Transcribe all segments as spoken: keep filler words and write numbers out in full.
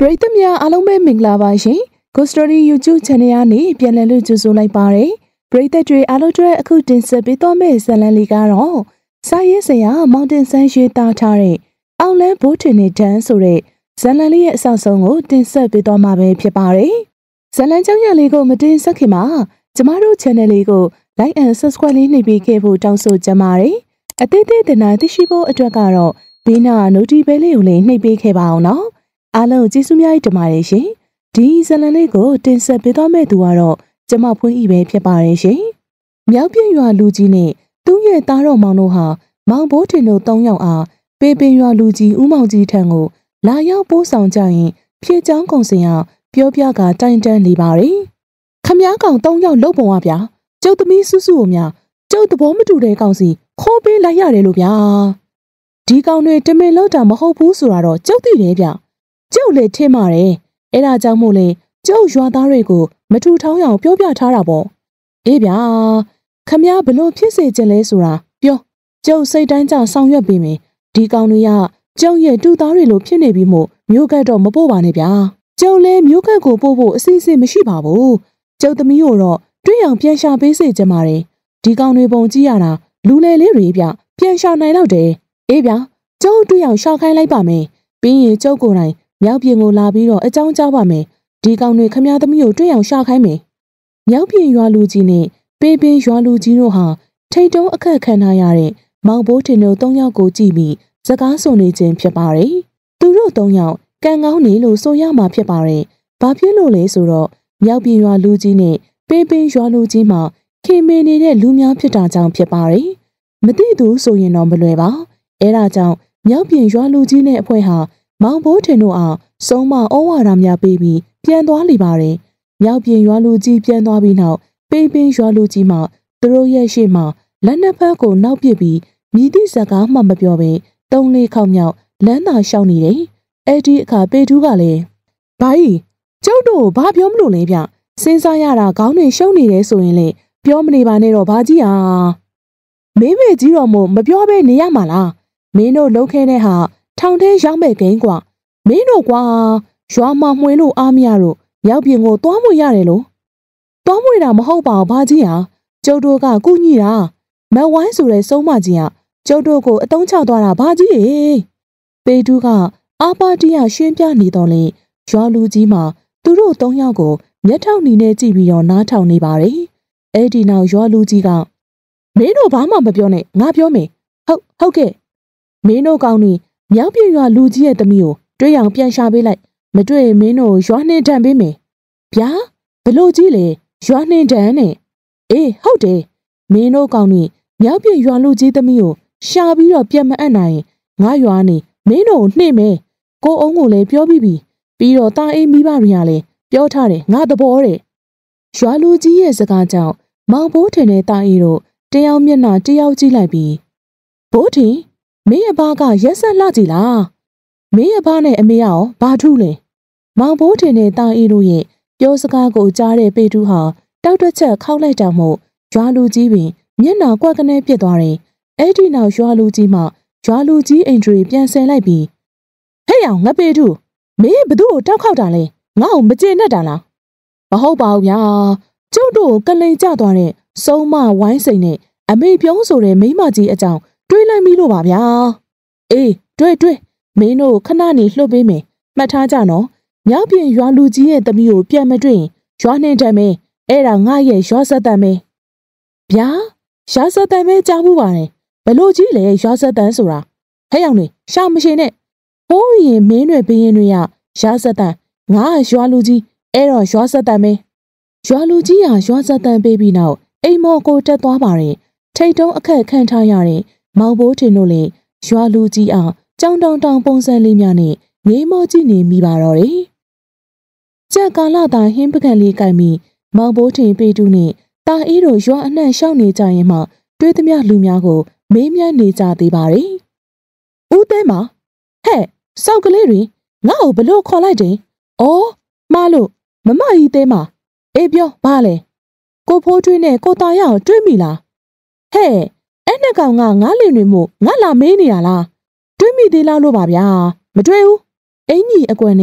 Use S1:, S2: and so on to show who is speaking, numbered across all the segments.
S1: ရိသတ်များအားလုံးပဲမင်္ဂလာပါရှင်။ Ghost Story YouTube Channel ကနေပြန်လည်လို့ကြိုဆိုလိုက်ပါရစေ။ပရိသတ်တွေအားလုံးအတွက်အခုတင်ဆက်ပေးသွားမယ့်ဇာတ်လမ်းလေးကတော့စာရေးဆရာမောင်တင်ဆန်းရေးသားထားတဲ့အောင်လန်းဘိုးထင်နေတန်းဆိုတဲ့ဇာတ်လမ်းလေးရဲ့အစဆုံးကိုတင်ဆက်ပေးသွားမှာပဲဖြစ်ပါတယ်။ဇာတ်လမ်းကြောင်းရလေးကိုမတင်ဆက်ခင်မှာကျမတို့ Channel လေးကို Like and Subscribe လေးနှိပ်ပေးခဲ့ဖို့တောင်းဆိုကြပါတယ်။အသေးသေးတင်နာသိရှိဖို့အတွက်ကတော့ဘေးနာ Notification လေးကိုလည်းနှိပ်ပေးခဲ့ပါအောင်နော်။အားလုံးကျေးဇူးများတင်ပါတယ်ရှင်။ဒီဇာတ်လမ်းလေးကိုတင်ဆက်ပေးသွားမယ့်သူကတော့ကျမဖွင့်ဤပဲဖြစ်ပါတယ်ရှင်။မြောက်ပြရွာလူကြီးနဲ့သူ့ရဲ့သားတော်မောင်တို့ဟာမောင်ဘိုးထင်တို့သုံးယောက်အားပေပင်ရွာလူကြီးဦးမောင်ကြီးထံကိုလာရောက်ပို့ဆောင်ကြရင်ဖြည့်ချောင်းကုန်စင်အောင်ပြောပြကတိုင်တန်းနေပါရီ။ခမည်းကောင်သုံးယောက်လုတ်ပုံပါဗျာ။ကျုပ်သမီးစုစုကိုများကျုပ်သဘောမတူတဲ့ကောင်စီခေါ်ပေးလိုက်ရတယ်လို့ဗျာ။ဒီကောင်တွေတမင်လောက်တာမဟုတ်ဘူးဆိုတာတော့ကျုပ်သိတယ်ဗျ။ကျုပ်လည်းထင်ပါတယ်အဲ့ဒါကြောင့်မို့လေကျုပ်ရွာသားတွေကိုမထူထောင်းအောင်ပြောပြထားတာပေါ့အေးဗျာခမည်းဘလို့ဖြစ်စေချင်လဲဆိုတာပြောကျုပ်စိတ်တိုင်းကြဆောင်ရွက်ပေးမယ်ဒီကောင်တွေကကျုပ်ရဲ့တူသားတွေလိုဖြစ်နေပြီမို့မျိုးကတ်တော့မပို့ပါနဲ့ဗျာကျုပ်လည်းမျိုးကတ်ကိုပို့ဖို့အစီအစဉ်မရှိပါဘူးကျုပ်သမီးကိုတော့တွေ့အောင်ပြန်ရှာပေးစေချင်ပါတယ်ဒီကောင်တွေပုံကြည့်ရတာလူလေလေးတွေဗျပြန်ရှာနိုင်တော့တယ်အေးဗျာကျုပ်တွေ့အောင်ရှာခိုင်းလိုက်ပါမယ်ပြီးရင်ကျုပ်ကိုယ်တိုင်မြောက်ပြင်ကိုလာပြီးတော့အကြောင်းကြားပါမယ်ဒီကောင်တွေခမည်းသမီးကိုတွေ့အောင်ရှာခိုင်းမယ်မြောက်ပြင်ရွာလူကြီးနဲ့ပေပင်ရွာလူကြီးတို့ဟာထိတ်တုံးအခက်ခံထားရတဲ့မောင်ဘိုးထင်တို့သုံးယောက်ကိုကြည့်ပြီးစကားဆိုနေခြင်းဖြစ်ပါတယ်သူတို့သုံးယောက်ကံကောင်းနေလို့ဆိုရမှာဖြစ်ပါတယ်ဘာဖြစ်လို့လဲဆိုတော့မြောက်ပြင်ရွာလူကြီးနဲ့ပေပင်ရွာလူကြီးမှာခင်မင်နေတဲ့လူများဖြစ်တာကြောင့်ဖြစ်ပါတယ်မသိသူဆိုရင်တော့မလွယ်ပါအဲဒါကြောင့်မြောက်ပြင်ရွာလူကြီးနဲ့အဖွဲ့ဟာမောင်ဘိုးထင်တို့အားဆုံးမဩဝါဒများပေးပြီးပြန်သွားလိပါတယ်။မြောက်ပြင်ရွာလူကြီးပြန်သွားပြီးနောက်ပေပင်ရွာလူကြီးမှသူတို့ရဲ့ရှေ့မှာလက်နှစ်ဖက်ကိုနောက်ပစ်ပြီးမြည်သည့်စကားမှမပြောဘဲတုံးလေးခေါက်မြောက်လမ်းသာရှောက်နေတယ်။အဲ့ဒီအခါပေတူးကလည်းဘာကြီးကျုပ်တို့ဘာပြောမလို့လဲဗျ။စဉ်းစားရတာခေါင်းတွေရှုံနေတယ်ဆိုရင်လေပြောမနေပါနဲ့တော့ဘာကြီးဟာမင်းမေကြီးတော်မို့မပြောဘဲနေရမှာလား။မင်းတို့လှုပ်ခဲတဲ့ဟာထောင်ထဲရောက်မဲ့ကိန်းကွာမင်းတို့ကွာရွာမှာမှွေလို့အားမရလို့ရောက်ပြင်ကိုသွားမွေရတယ်လို့သွားမွေတာမဟုတ်ပါဘူးဘာကြီးဟာကျုပ်တို့ကကုညိတာမဝိုင်းဆိုတဲ့စုံမကြီးကကျုပ်တို့ကိုအတုံးချသွားတာဘာကြီးရေပေတူးကအာပါတီယာရှင်းပြနေတော့လေရွာလူကြီးမှာသူတို့သုံးယောက်ကိုမျက်ထောက်နီနဲ့ကြည့်ပြီးတော့နားထောင်နေပါတယ်အဲ့ဒီနောက်ရွာလူကြီးကမင်းတို့ဘာမှမပြောနဲ့ငါပြောမယ်ဟုတ်ဟုတ်ကဲ့မင်းတို့ကောင်းနေမြောက်ပြည်ရွာလူကြီးရဲ့သမီးကိုတွေ့အောင်ပြန်ရှာပေးလိုက်မတွေ့မင်းတို့ရွာနှင်းတန်ပေးမယ်ဗျာဘလို့ကြီးလေရွာနှင်းတန်နဲ့အေးဟုတ်တယ်မင်းတို့ကောင်းနေမြောက်ပြည်ရွာလူကြီးသမီးကိုရှာပြီးတော့ပြန်မအပ်နိုင်ငါရွာနေမင်းတို့နှိမ့်မယ်ကိုအုံးကိုလည်းပြောပြီးပြီပြီးတော့တာအေးမိဘတွေကလည်းပြောထားတယ်ငါသဘောတဲ့ရွာလူကြီးရဲ့စကားကြောင့်မောင်ဘိုးထင်တဲ့တာအေးတို့တယောက်မျက်နှာတယောက်ကြည့်လိုက်ပြီးဘိုးထင်မင်းအဘကရက်ဆက်လှကြည်လားမင်းအဘနဲ့အမေရောဘာထူးလဲမောင်ဘိုးထင်တဲ့တာအေးတို့ရဲ့ပြောစကားကိုကြားတဲ့ပေတူးဟာတောက်တစ်ချက်ခောက်လိုက်တာမို့ရွာလူကြီးပင်မျက်နှာကွက်ကနေပြစ်သွားတယ်အဲ့ဒီနောက်ရွာလူကြီးမှရွာလူကြီးအိမ်တွေပြန်ဆယ်လိုက်ပြီးဟဲ့အောင်ငါပေတူးမင်းဘသူ့ကိုတောက်ခောက်တာလဲငါ့ကိုမကျေနပ်တာလားမဟုတ်ပါဘူးဗျာကျုပ်တို့ကလိန်ကျသွားတဲ့စုံမဝိုင်းစိန်နဲ့အမေပြုံးဆိုတဲ့မိမကြီးအကြောင်းတွေးလိုက်ပြီလို့ပါဗျာအေးတွေးတွေးမင်းတို့ခဏနေလှုပ်ပေးမယ်မှတ်ထားကြနော်မြောက်ပြင်ရွာလူကြီးရဲ့သမီးကိုပြန်မတွေ့ရင်ရွာနှင်းတမ်းမယ်အဲ့ဒါငါရဲ့ရွာဆက်တမ်းမယ်ဗျာရွာဆက်တမ်းပဲကြားမှုပါတယ်ဘလို့ကြီးလေရွာဆက်တမ်းဆိုတာဟဲ့အောင်နေရှာမရှိနဲ့ဟိုးရင်မင်းတွေဘင်းရင်တွေကရွာဆက်တမ်းငါရွာလူကြီးအဲ့တော့ရွာဆက်တမ်းမယ်ရွာလူကြီးဟာရွာဆက်တမ်းပေးပြီးနောက်အိမ်မော်ကိုတက်သွားပါတယ်ထိတ်တုံးအခက်ခံထားရတဲ့မောင်ဘိုးထင်တို့လေရွာလူကြီးအားကြောင်တောင်တောင်ပုံစံလေးများနဲ့ငေးမောကြည့်နေမိပါတော့တယ်။ကြက်ကာလသာဟင်းပကံလေးကိုက်ပြီးမောင်ဘိုးထင်ပေတူးနဲ့တာအေးတို့ရွာအနှံ့ရှောက်နေကြရင်မှတွေးသမျှလူများကိုမေးမြန်းနေကြသေးပါတယ်။ဦးသိမ်းမဟဲ့စောက်ကလေးတွေငါ့ကိုဘလို့ခေါ်လိုက်တယ်။အော်မှားလို့မမကြီးသိမ်းမအေးပြောဘာလဲကိုဖိုးထွေးနဲ့ကိုတာရအောင်တွေးမိလားဟဲ့အဲ့နှစ်ကောင်ကငါလင်တွေမို့ငါလာမေးနေတာလားတွေးမိသေးလားလို့ပါဗျာမတွေးဘူးအင်ကြီးအကွက်နဲ့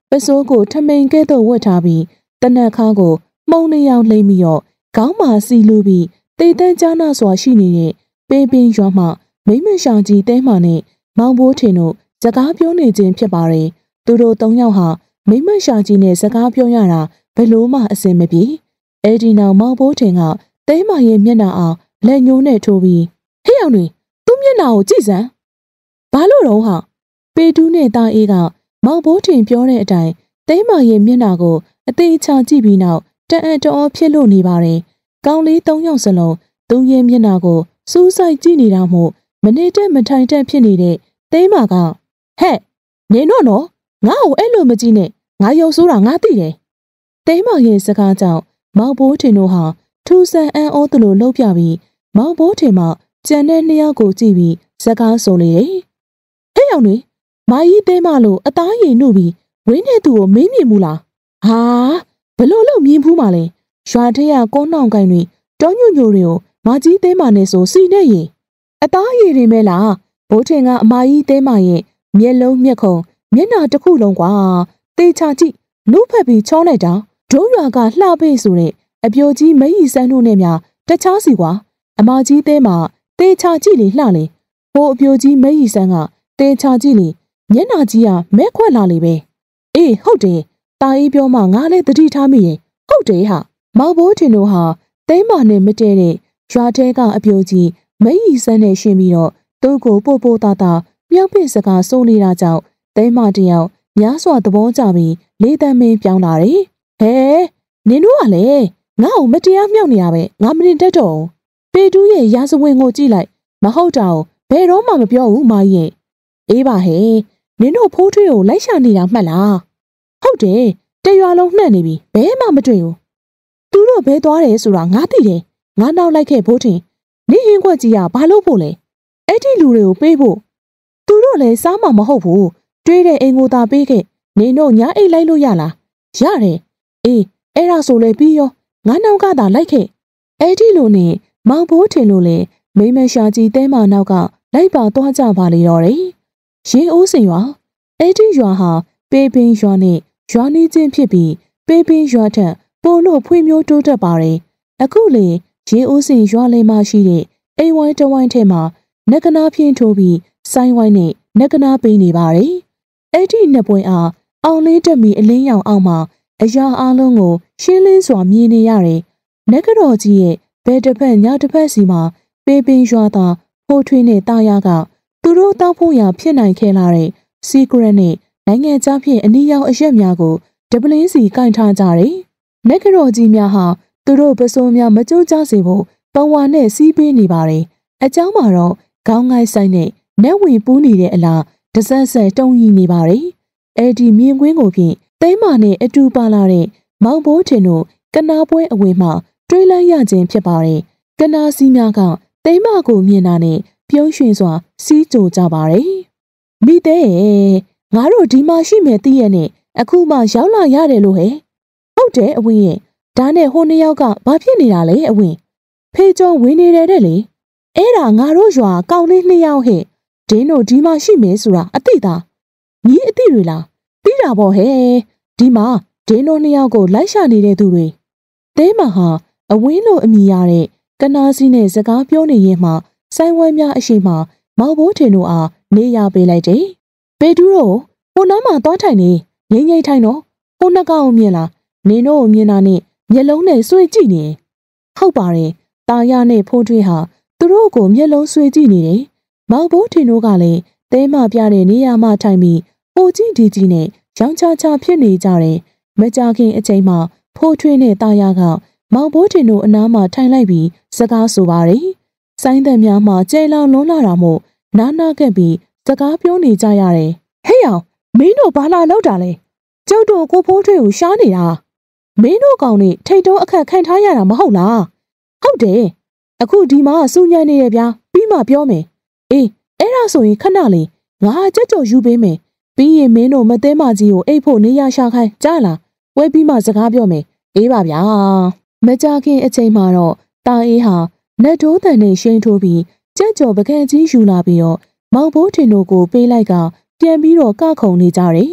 S1: ပစိုးကိုထမိန်ကဲ့သို့ဝတ်ထားပြီးတနက်ခါကိုမှုံနေအောင်လှိမ့်ပြီးတော့ခေါင်းမှာစီလူပြီးတေတန်းကြားနာစွာရှိနေတဲ့ပေးပင်ရွာမှမိမရှာကြီးတဲမှနဲ့မောင်ဘိုးထင်တို့စကားပြောနေခြင်းဖြစ်ပါတယ်သူတို့သုံးယောက်ဟာမိမရှာကြီးနဲ့စကားပြောရတာဘယ်လို့မှအဆင်မပြေအဲ့ဒီနောက်မောင်ဘိုးထင်ကတဲမရဲ့မျက်နှာအောင်လက်ညှိုးနဲ့ထိုးပြီးဟေ့အောင်နေသူ့မျက်နှာကိုကြည့်စမ်းဘာလို့တော့ဟာပေတူးနဲ့တာအေးကမောင်ဘိုးထင်ပြောတဲ့အတိုင်းတဲမရဲ့မျက်နှာကိုအသေးချာကြည့်ပြီးနောက်တအံ့တော်ဖြစ်လို့နေပါတယ်ကောင်းလေးသုံးယောက်စလုံးသူ့ရဲ့မျက်နှာကိုစူးစိုက်ကြည့်နေတာမို့မနေတတ်မထိုင်တတ်ဖြစ်နေတဲ့တဲမကဟဲ့နေတော့နော်ငါ့ကိုအဲ့လိုမကြည့်နဲ့ငါရုပ်ဆိုးတာငါသိတယ်တဲမရဲ့စကားကြောင့်မောင်ဘိုးထင်တို့ဟာထူဆန်အံ့ဩသလိုလှုပ်ပြပြီးမောင်ဘိုးထင်မှကြံတဲ့နှစ်ယောက်ကိုကြည့်ပြီးစကားဆိုနေတယ်ဟဲ့အောင်နေမာကြီးတဲမလို့အသားရည်နှုတ်ပြီးဝင်းတဲ့သူကိုမေးမြင်မှုလားဟာဘလို့လို့မြင်ဖူးမှလဲရွာထဲကကောနှောင်ကိုင်းတွေတောညွညိုတွေကိုမာကြီးတဲမနဲ့ဆိုစီနဲ့ရင်အသားရည်တွေမဲလားဘိုးထင်ကအမကြီးတဲမရဲ့မျက်လုံးမျက်ခုံမျက်နှာတစ်ခုလုံးကွာတေချာကြည့်လူဖက်ပြီးချောလိုက်တာဒုံးရွာကလှပေးဆိုတဲ့အပြိုကြီးမကြီးစန်းတို့နဲ့များတခြားစီကွာအမကြီးတဲမတေချာကြည့်လေလှလေဟိုအပြိုကြီးမကြီးစန်းကတေချာကြည့်လေမျက်နှာကြီးကမဲခွက်လာလေပဲအေးဟုတ်တယ်တာအေးပြောမှငါလည်းတတိထားမိရင်ဟုတ်တယ်ဟာမောင်ဘိုးထင်တို့ဟာတဲမနဲ့မတည့်တဲ့ရွာထဲကအပြိုကြီးမကြီးစန်းနဲ့ရှင်ပြီးတော့သူ့ကိုပို့ပို့တာတာမြောက်ပစ်စကားဆိုးနေတာကြောင့်တဲမတယောက်များစွာသဘောကျပြီးလေးတန်းမင်းပြောင်းလာတယ်ဟဲနင်တို့ကလည်းငါ့ကိုမတရားမြောက်နေရပဲငါမတင်တတ်တော့ပေတူးရဲ့ရာဇဝင်ကိုကြည့်လိုက်မဟုတ်တော့ဘယ်တော့မှမပြောဘူးမကြီးရဲ့အေးပါဟဲ့နင်တို့ဖိုးထွေးကိုလိုက်ရှာနေတာမှတ်လားဟုတ်တယ်တရွာလုံးနှံ့နေပြီဘယ်မှမတွေ့ဘူးသူတို့ဘဲသွားတယ်ဆိုတာငါသိတယ်ငါနောက်လိုက်ခဲ့ဖိုးထင်နေဟင်းခွက်ကြီးကဘာလို့ဖို့လဲအဲ့ဒီလူတွေကိုပေးဖို့သူတို့လည်းစားမှာမဟုတ်ဘူးတွေးတဲ့အိမ်ကိုသာပေးခဲ့နင်တို့ညာအိတ်လိုက်လို့ရလားရတယ်အေးအဲ့ဒါဆိုလေပြီးရောငါနောက်ကသာလိုက်ခဲ့အဲ့ဒီလိုနဲ့မောင်ဘိုးထင်လို့လေမိမရှာကြီးတဲမနောက်ကလိုက်ပါသွားကြပါလေတော့တယ်ရေအိုးစင်ရွာအဲ့ဒီရွာဟာပေပင်ရွာနဲ့ရွာနေချင်းဖြစ်ပြီးပေပင်ရွာထက်ပိုလို့ဖွံ့ဖြိုးတိုးတက်ပါတယ်အခုလေရေအိုးစင်ရွာလေးမှရှိတဲ့အိမ်ဝိုင်းတဝိုင်းထဲမှာနဂနာဖြင်းထိုးပြီးဆိုင်းဝိုင်းနဲ့နဂနာပေးနေပါတယ်အဲ့ဒီနှစ်ပွင့်အားအောင်လေးတက်မီအလင်းရောင်အောင်မှာအရာအလုံးကိုရှင်းလင်းစွာမြင်နေရတယ်နဂတော်ကြီးရဲ့ဘယ်တစ်ဖက်ညတစ်ဖက်စီမှာပေပင်ရွာသားဖိုးထွေးနဲ့တာယာကသူတို့တောက်ဖို့ရာဖြစ်နိုင်ခဲ့လာတဲ့ secret နဲ့နိုင်ငံခြားဖြင့်အနည်းရောက်အရက်များကိုဒပလင်းစီကင်ထားကြတယ်နဂတော်ကြီးများဟာသူတို့ပစိုးများမကြိုးကြစေဖို့ပုံဝါနဲ့စီးပေးနေပါတယ်အเจ้าမှာတော့ခေါင်းငိုက်ဆိုင်နဲ့နက်ဝင်ပူးနေတဲ့အလားတစက်ဆက်တုံရီနေပါတယ်အဲ့ဒီမြင်ကွင်းကိုဖြင့်သိမ်းမာနဲ့အတူပါလာတဲ့မောင်ဘိုးထင်တို့ကနာပွဲအဝေးမှတွေးလိုက်ရခြင်းဖြစ်ပါတယ်ကနာစီးများကသိမ်းမာကိုမြင်တာနဲ့ပြုံးရွှင်စွာစီးကြိုကြပါတယ်မိသေးရဲ့ငါတို့ဒီမှာရှိမယ်သိရနဲ့အခုမှရောက်လာရတယ်လို့ဟဲ့ဟုတ်တယ်အဝင်းရဲ့ဒါနဲ့ဟိုနှစ်ယောက်ကဘာဖြစ်နေတာလဲအဝင်းဖေးကျော်ဝင်နေတယ်တဲ့လေအဲ့ဒါငါတို့ရွာကောင်းလေးနှစ်ယောက်ဟဲ့ဒင်းတို့ဒီမှာရှိမယ်ဆိုတာအသိသားညီအသိတွေလားသိတာပေါ့ဟဲ့ဒီမှာဒင်းတို့နှစ်ယောက်ကိုလိုက်ရှာနေတဲ့သူတွေတဲမဟာအဝင်းလိုအမိရတဲ့ကနာစီနဲ့စကားပြောနေရင်မှဆိုင်ဝဲများအရှိမှမောင်ဘိုးထင်တို့အားနေရပေးလိုက်တယ်ပေတူးတို့ဟိုနားမှာသွားထိုင်နေငိမ့်ငိမ့်ထိုင်တော့ဟိုနှကောင်မြင်လားနင်တို့ကိုမြင်တာနဲ့မျက်လုံးနဲ့ဆွေးကြည့်နေဟုတ်ပါတယ်တာရနဲ့ဖိုးထွေးဟာသူတို့ကိုမျက်လုံးဆွေးကြည့်နေတယ်မောင်ဘိုးထင်တို့ကလည်းတဲမပြတဲ့နေရာမှာထိုင်ပြီးဟိုကြည့်ဒီကြည့်နဲ့ရောင်ချချဖြစ်နေကြတယ်မကြခင်အချိန်မှာဖိုးထွေးနဲ့တာရကမောင်ဘိုးထင်တို့အနားမှာထိုင်လိုက်ပြီးစကားဆိုပါတယ်ဆိုင်းတဲ့များမှာကျဲလောင်လွန်းလာတာမို့နားနာကပ်ပြီးစကားပြောနေကြရတယ်ဟဲ့အောင်မင်းတို့ဘာလာလောက်တာလဲကျုပ်တို့ကိုဖိုးထွေးကိုရှားနေတာမင်းတို့ကောင်နေထိတ်တုံးအခက်ခံထားရတာမဟုတ်လားဟုတ်တယ်အခုဒီမှာစူညံနေရဗျာပြီးမှပြောမယ်အေးအဲ့ဒါဆိုရင်ခဏလေးငါကြက်ကြော်ယူပေးမယ်ပြီးရင်မင်းတို့မသိမကြီးကိုအိတ်ဖို့နေရရှာခိုင်းကြားလားဝဲပြီးမှစကားပြောမယ်အေးပါဗျာမကြခင်အချိန်မှာတော့တာအေးဟာနတ်တိုးတန်နဲ့ရှိန်ထိုးပြီးကြက်ကြော်ပကံကြီးယူလာပြီးတော့မောင်ဘိုးထင်တို့ကိုပေးလိုက်ကပြန်ပြီးတော့ကခုံနေကြတယ်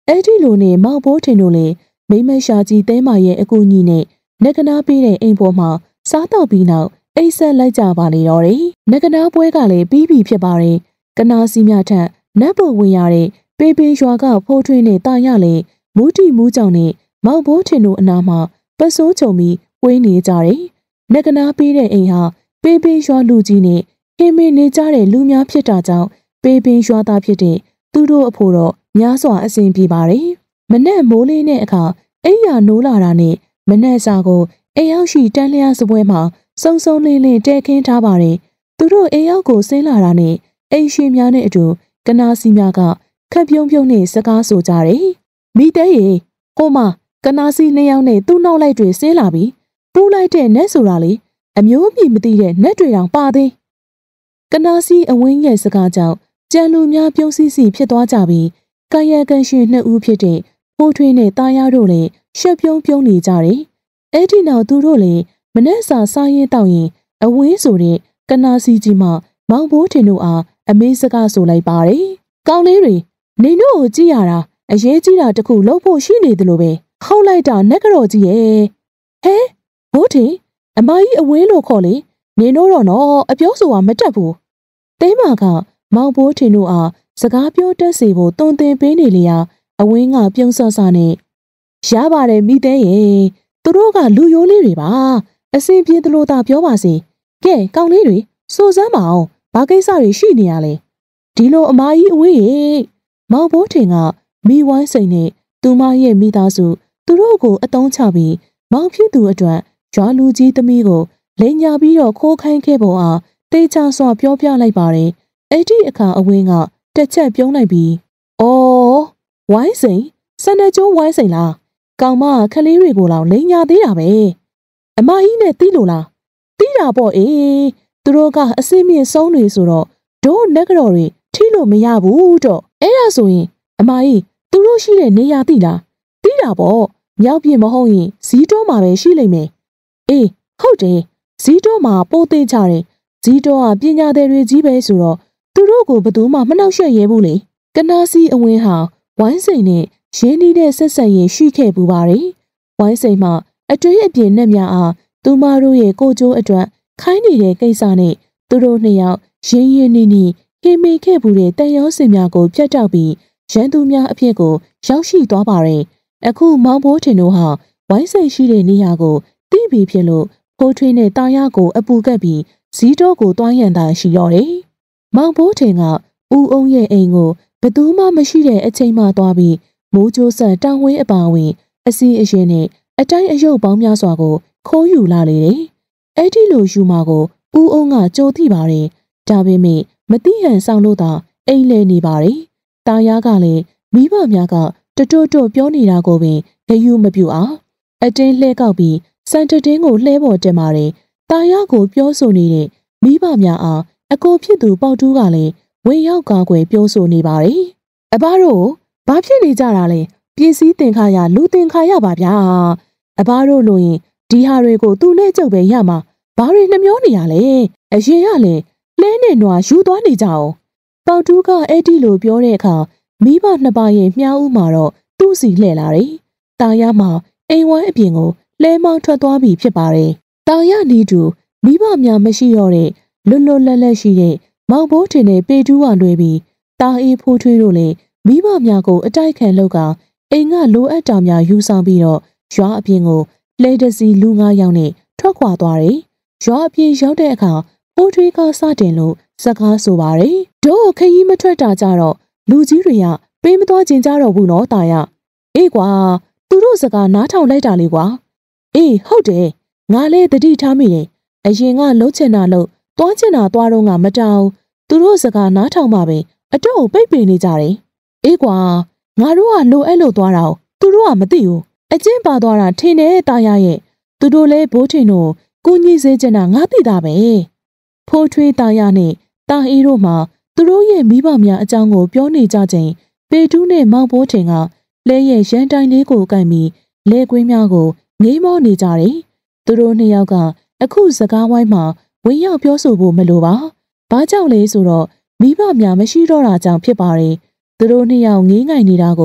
S1: အဲ့ဒီလိုနဲ့မောင်ဘိုးထင်တို့လေမိမရှာကြီးတဲမရဲ့အကူအညီနဲ့နဂနာပေးတဲ့အိမ်ပေါ်မှာစားတော့ပြီးနောက်အိတ်ဆက်လိုက်ကြပါလေတော့တယ်။နဂနာပွဲကလည်းပြီးပြီဖြစ်ပါတယ်။ကနာစီမြထက်နတ်ပေါ်ဝင်ရတဲ့ပေပေရွာကဖိုးထွေးနဲ့တာရလေမူတီမူကြောင်နဲ့မောင်ဘိုးထင်တို့အနာမှာပတ်စိုးချုံပြီးဝေးနေကြတယ်။နဂနာပေးတဲ့အိမ်ဟာပေပေရွာလူကြီးနဲ့ခင်မင်းနေကြတဲ့လူများဖြစ်တာကြောင့်ပေပေရွာသားဖြစ်တဲ့သူတို့အဖို့တော့များစွာအဆင်ပြေပါတယ်။မနဲ့မိုးလေးနဲ့အခါအိမ်ရနိုးလာတာနဲ့မနဲ့စာကိုအိမ်ရောက်ရှိတန်းလျားစပွဲမှာစုံစုံလင်းလင်းတဲခင်းထားပါတယ်။သူတို့အိမ်ရောက်ကိုဆင်းလာတာနဲ့အိမ်ရှိများနဲ့အတူကနာစီများကခက်ပြုံးပြုံးနဲ့စကားဆိုကြတယ်။မိတဲရေကိုမကနာစီနှစ်ယောက်နဲ့သူ့နောက်လိုက်တွေဆင်းလာပြီးပူးလိုက်တဲ့နက်ဆိုတာလေအမျိုးအမည်မသိတဲ့နက်တွေတောင်ပါသေး။ကနာစီအဝင်းရဲ့စကားကြောင့်ကြံလူများပြုံးစီစီဖြစ်သွားကြပြီးကာယကံရှင်နှစ်ဦးဖြစ်တဲ့ဖိုးထွေးနဲ့တာယာတို့လည်းရှက်ပြုံးပြုံးနေကြတယ်။အဲ့ဒီနောက်သူတို့လည်းမနှက်စာစားရင်တောက်ရင်အဝင်းဆိုတဲ့ကနာစီကြီးမှမောင်ဘိုးထင်တို့အားအမေးစကားဆိုလိုက်ပါတယ်။ကောင်းလေးတွေနေတို့ကိုကြည့်ရတာအရေးကြီးတာတခုလုပ်ဖို့ရှိနေတယ်လို့ပဲခေါက်လိုက်တာနက်ကတော်ကြီးရဲ့ဟဲဘိုးထင်အမကြီးအဝင်းလို့ခေါ်လေနေတို့တော့နော်အပြောဆိုတာမတက်ဘူး။တဲမာကမောင်ဘိုးထင်တို့အားစကားပြောတတ်စေဖို့တွင်တင်ပေးနေလေရာအဝင်းကပြုံးဆော့ဆော့နဲ့ရပါတယ်မိသေးရဲ့သူတို့ကလူရိုးလေးတွေပါအစင်ပြေသလိုသာပြောပါစေကဲကောင်းလေးတွေစိုးစမ်းပါအောင်ဘာကိစ္စတွေရှိနေရလဲဒီလိုအမကြီးအဝင်းရဲ့မောင်ဘိုးထင်ကမိဝိုင်းစိန်နဲ့သူမရဲ့မိသားစုသူတို့ကိုအတုံးချပြီးမောင်ဖြစ်သူအတွက်ရွာလူကြီးသမီးကိုလိန်ညာပြီးတော့ခိုးခိုင်းခဲ့ပုံအားတေချာစွာပြောပြလိုက်ပါတယ်အဲ့ဒီအခါအဝင်းကတစ်ချက်ပြုံးလိုက်ပြီးအော်ဝိုင်းစိန်စနေကျိုးဝိုင်းစိန်လားကောင်မခလေးတွေကိုလောင်လိန်ညာသေးတာပဲအမကြီးနဲ့တီးလို့လားတီးတာပေါ့အေးသူတို့ကအစင်းမြင့်ဆုံးတွေဆိုတော့ဒို့နက်ကြော်တွေထိလို့မရဘူးတော့အဲ့ဒါဆိုရင်အမကြီးသူတို့ရှိတဲ့နေရာတိလားတီးတာပေါ့မြောက်ပြမဟုတ်ရင်ဇီးတော်မှာပဲရှိလိမ့်မယ်အေးဟုတ်တယ်ဇီးတော်မှာပိုးသေးကြတယ်ဇီးတော်ကပညာသည်တွေကြီးပဲဆိုတော့သူတို့ကိုဘယ်သူမှမနှောက်ယှက်ရဲဘူးလေကနာစီအဝင်းဟာဝိုင်းစိန်နဲ့ရင်းနှီးတဲ့ဆက်ဆက်ရင်ရှိခဲ့ပူပါတယ်ဝိုင်းစိန်မှအတွေ့အပြင်နဲ့များအားသူမတို့ရဲ့ကိုကျိုးအတွက်ခိုင်းနေတဲ့ကိစ္စနဲ့သူတို့နှစ်ယောက်ရင်းရင်းနှီးနှီးခင်မင်ခဲ့ပူတဲ့တန်ရောစင်များကိုပြတ်တောက်ပြီးရန်သူများအဖြစ်ကိုရောက်ရှိသွားပါတယ်အခုမောင်ဘိုးထင်တို့ဟာဝိုင်းစိန်ရှိတဲ့နေရာကိုတိပြီးဖြစ်လို့ဖိုးထွေးနဲ့တာယာကိုအပူကပ်ပြီးဇီးတော်ကိုတွားရန်တာရှိတော့တယ်မောင်ဘိုးထင်ကဦးအောင်ရဲ့အိမ်ကိုဘသူမှမရှိတဲ့အချိန်မှသွားပြီးမိုးကြိုးဆက်တောင်ဝင်းအပါဝင်အစီအရင်နဲ့အတိုင်းအယုတ်ပေါင်းများစွာကိုခိုးယူလာလေတယ်။အဲ့ဒီလိုယူမှာကိုဦးအောင်ကကြိုသိပါတယ်။ဒါပေမဲ့မတိဟန်ဆောင်လို့သာအိမ်လဲနေပါတယ်။တာယာကလည်းမိဘများကတတွတ်တွတ်ပြောနေတာကိုပင်ဂယုမပြုအောင်အတင်းလှဲကောက်ပြီးစံတတင်းကိုလှဲပေါ်တင်ပါတယ်။တာယာကိုပြောဆိုနေတဲ့မိဘများအားအကိုဖြစ်သူပေါတူးကလည်းဝင်ရောက်ကာကွယ်ပြောဆိုနေပါတယ်။အဘတို့ဘာဖြစ်နေကြတာလဲပစ္စည်းတင်ခါရလူတင်ခါရပါဗျာအဘတို့လို့ရင်ဒီဟာတွေကိုသူ့နဲ့ကြုတ်ပဲရမှာဘာတွေနှမျောနေရလဲအရင်ကလည်းလဲနဲ့နွားယူသွားနေကြအောင်ပေါတူးကအဲ့ဒီလိုပြောတဲ့အခါမိဘနှစ်ပါးရဲ့မြားဦးမှာတော့သူ့စီလှည့်လာတယ်တာယာမှာအိမ်ဝိုင်းအပြင်ကိုလဲမောင်းထွက်သွားပြီဖြစ်ပါတယ်တာယာနီးတူမိဘများမရှိတော့တဲ့လွတ်လွတ်လပ်လပ်ရှိတဲ့မောင်ဘိုးထင်တဲ့ပေတူးကလွှဲပြီးတာအေးဖိုးထွေးတို့လည်းမိဘများကိုအတိုက်ခံလောက်ကအိမ်ကလိုအပ်တာများယူဆောင်ပြီးတော့ရွာအပြင်ကိုလဲတစီလူငါးယောက်နဲ့ထွက်ခွာသွားတယ်။ရွာအပြင်ရောက်တဲ့အခါဖိုးထွေးကစတင်လို့စကားဆိုပါတယ်။တို့ခရီးမထွက်တာကြတော့လူကြီးတွေကပေးမသွားခြင်းကြတော့ဘူးနော်တာရ။အေးကွာသူတို့စကားနားထောင်လိုက်တာလေကွာ။အေးဟုတ်တယ်ငါလည်းတတိထားမိတယ်။အရင်ကလှုပ်ချင်တာလှုပ်သွားချင်တာသွားတော့ငါမတောင်းသူတို့စကားနားထောင်မှပဲအတော့ကိုပိတ်ပင်နေကြတယ်အေးကွာငါတို့ကလိုအဲ့လိုသွားတာသူတို့ကမသိဘူးအကျင့်ပါသွားတာထင်တယ်တာရရဲ့သူတို့လဲဘိုးထင်တို့ကိုကြီးစေချင်တာငါသိတာပဲဖိုးထွေးတာရနဲ့တာအေးတို့မှသူတို့ရဲ့မိဘများအကြောင်းကိုပြောနေကြချိန်ပေတူးနဲ့မောင်ဘိုးထင်ကလဲရဲ့ရန်တိုင်လေးကိုကိုင်ပြီးလဲကွင်းများကိုငေးမောနေကြတယ်သူတို့နှစ်ယောက်ကအခုစကားဝိုင်းမှာဝင်ရောက်ပြောဆိုဖို့မလိုပါဘာကြောင့်လဲဆိုတော့မိဘများမရှိတော့တာကြောင့်ဖြစ်ပါတယ်သူတို့နှစ်ယောက်ငေးငိုင်နေတာကိုတ